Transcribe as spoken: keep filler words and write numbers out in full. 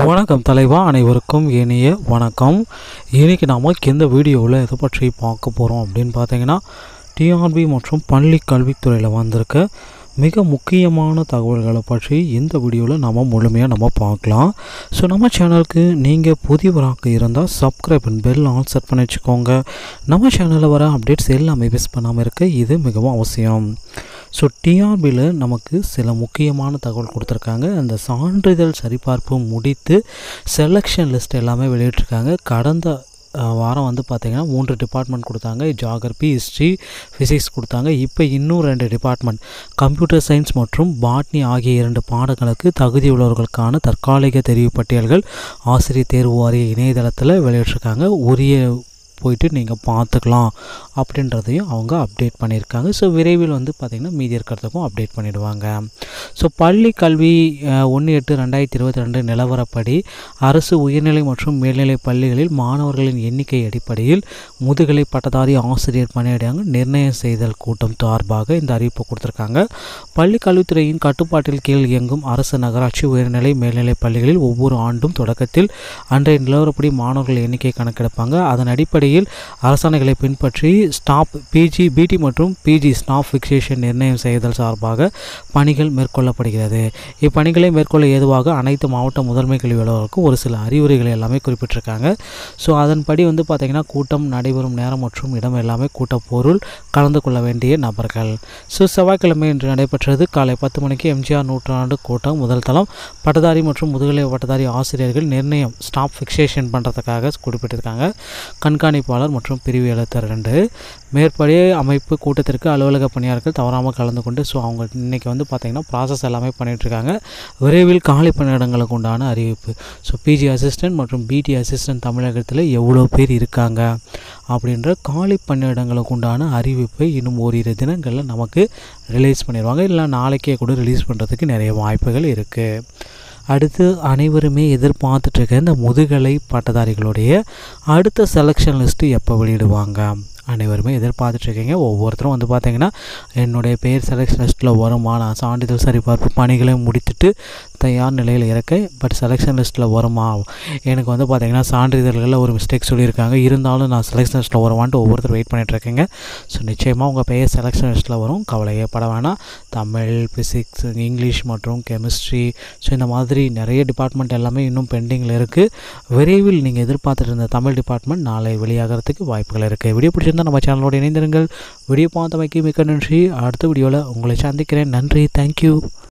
வணக்கம் தலைவா, அனைவருக்கும் இனிய வணக்கம். இன்றைக்கி நாம் இந்த வீடியோவில் எதை பற்றி பார்க்க போகிறோம் அப்படின்னு பார்த்தீங்கன்னா, டிஆர்பி மற்றும் பள்ளி கல்வித்துறையில் வந்திருக்க மிக முக்கியமான தகவல்களை பற்றி இந்த வீடியோவில் நம்ம முழுமையாக நம்ம பார்க்கலாம். ஸோ நம்ம சேனலுக்கு நீங்கள் புதியவராக இருந்தால் subscribe and bell all set பண்ணி வச்சுக்கோங்க. நம்ம சேனலில் வர அப்டேட்ஸ் எல்லாமே மிஸ் பண்ணாமல் இருக்க இது மிகவும் அவசியம். ஸோ டிஆர்பியில் நமக்கு சில முக்கியமான தகவல் கொடுத்துருக்காங்க. அந்த சான்றிதழ் சரிபார்ப்பு முடித்து செலெக்ஷன் லிஸ்ட் எல்லாமே வெளியிட்டிருக்காங்க. கடந்த வாரம் வந்து பார்த்திங்கன்னா மூன்று டிபார்ட்மெண்ட் கொடுத்தாங்க. ஜியாகிரபி, ஹிஸ்ட்ரி, ஃபிசிக்ஸ் கொடுத்தாங்க. இப்போ இன்னும் ரெண்டு டிபார்ட்மெண்ட் கம்ப்யூட்டர் சயின்ஸ் மற்றும் பாட்னி ஆகிய இரண்டு பாடங்களுக்கு தகுதியுள்ளவர்களுக்கான தற்காலிக தெரிவு பட்டியல்கள் ஆசிரியர் தேர்வு வாரிய இணையதளத்தில் வெளியிட்டிருக்காங்க. உரிய போயிட்டு நீங்கள் பார்த்துக்கலாம் அப்படின்றதையும் அவங்க அப்டேட் பண்ணியிருக்காங்க. ஸோ விரைவில் வந்து பார்த்திங்கன்னா மீதி இருக்கிறதுக்கும் அப்டேட் பண்ணிவிடுவாங்க. ஸோ பள்ளி கல்வி ஒன்று எட்டு ரெண்டாயிரத்தி இருபத்தி ரெண்டு நிலவரப்படி அரசு உயர்நிலை மற்றும் மேல்நிலை பள்ளிகளில் மாணவர்களின் எண்ணிக்கை அடிப்படையில் முதுகலை பட்டதாரி ஆசிரியர் பணியிடங்கள் நிர்ணயம் செய்தல் கூட்டம் சார்பாக இந்த அறிவிப்பு கொடுத்துருக்காங்க. பள்ளி கல்வித்துறையின் கட்டுப்பாட்டில் கீழ் இயங்கும் அரசு, நகராட்சி, உயர்நிலை, மேல்நிலை பள்ளிகளில் ஒவ்வொரு ஆண்டும் தொடக்கத்தில் அன்றைய நிலவரப்படி மாணவர்கள் எண்ணிக்கை கணக்கெடுப்பாங்க. அதன் அடிப்படையில் அரசாணைகளை பின்பற்றி ஸ்டாப் பிஜி, பிடி மற்றும் பிஜி ஸ்டாப் ஃபிக்சேஷன் நிர்ணயம் செய்தல் சார்பாக பணிகள் மேற்கொள்ளப்படுகிறது. இப்பணிகளை மேற்கொள்ள ஏதுவாக அனைத்து மாவட்ட முதன்மை கல்வி அலுவலர்களுக்கும் ஒரு சில அறிவுரைகள் எல்லாமே குறிப்பிட்டிருக்காங்க. ஸோ அதன்படி வந்து பார்த்திங்கன்னா கூட்டம் நடைபெறும் நேரம் மற்றும் இடம் எல்லாமே கூட்டப்பொருள் கலந்து கொள்ள வேண்டிய நபர்கள். ஸோ செவ்வாய்க்கிழமை இன்று நடைபெற்றது. காலை பத்து மணிக்கு எம்ஜிஆர் நூற்றாண்டு கூட்டம் முதல் தளம் பட்டதாரி மற்றும் முதுகலை பட்டதாரி ஆசிரியர்கள் நிர்ணயம் ஸ்டாப் ஃபிக்சேஷன் பண்ணுறதுக்காக குறிப்பிட்டிருக்காங்க. கண்காணிப்பாளர் மற்றும் பிரிவு எழுத்தர் ரெண்டு மேற்படி அமைப்பு கூட்டத்திற்கு அலுவலக பணியாளர்கள் தவறாமல் கலந்து கொண்டு ஸோ அவங்க இன்றைக்கி வந்து பார்த்திங்கன்னா ப்ராசஸ் எல்லாமே பண்ணிகிட்ருக்காங்க. விரைவில் காலி பணியிடங்களுக்கு உண்டான அறிவிப்பு. ஸோ பிஜி அசிஸ்டன்ட் மற்றும் பிடி அசிஸ்டன்ட் தமிழகத்தில் எவ்வளோ பேர் இருக்காங்க அப்படின்ற காலி பணியிடங்களுக்கு உண்டான அறிவிப்பை இன்னும் ஓரிரு தினங்களில் நமக்கு ரிலீஸ் பண்ணிடுவாங்க. இல்லை நாளைக்கே கூட ரிலீஸ் பண்ணுறதுக்கு நிறைய வாய்ப்புகள் இருக்குது. அடுத்து அனைவருமே எதிர்பார்த்துட்ருக்க இந்த முதுகலை பட்டதாரிகளுடைய அடுத்த செலெக்ஷன் லிஸ்ட்டு எப்போ வெளியிடுவாங்க அனைவருமே எதிர்பார்த்துட்ருக்கீங்க. ஒவ்வொருத்தரும் வந்து பார்த்திங்கன்னா என்னுடைய பேர் செலெக்ஷன் லிஸ்ட்டில் வருமா, நான் சான்றிதழ் சரிபார்ப்பு பணிகளை முடித்துட்டு தயார் நிலையில் இருக்கேன், பட் செலெக்ஷன் லிஸ்ட்டில் வருமா, எனக்கு வந்து பார்த்திங்கன்னா சான்றிதழ்களில் ஒரு மிஸ்டேக் சொல்லியிருக்காங்க, இருந்தாலும் நான் செலெக்ஷன் லிஸ்ட்டில் வருவான்ட்டு ஒவ்வொருத்தர் வெயிட் பண்ணிகிட்ருக்கீங்க. ஸோ நிச்சயமாக உங்கள் பெயர் செலெக்ஷன் லிஸ்ட்டில் வரும், கவலையே பட வேணாம். தமிழ், ஃபிசிக்ஸ், இங்கிலீஷ் மற்றும் கெமிஸ்ட்ரி, ஸோ இந்த மாதிரி நிறைய டிபார்ட்மெண்ட் எல்லாமே இன்னும் பெண்டிங்கில் இருக்குது. விரைவில் நீங்கள் எதிர்பார்த்துட்டு இருந்த தமிழ் டிபார்ட்மெண்ட் நாளை வெளியாகிறதுக்கு வாய்ப்புகள் இருக்குது. வீடியோ பிடிச்சிருந்தால் நம்ம சேனலோடு இணைந்திருங்கள். வீடியோ பார்த்தமைக்கு மிக்க நன்றி. அடுத்த வீடியோவில் உங்களை சந்திக்கிறேன். நன்றி. தேங்க்யூ.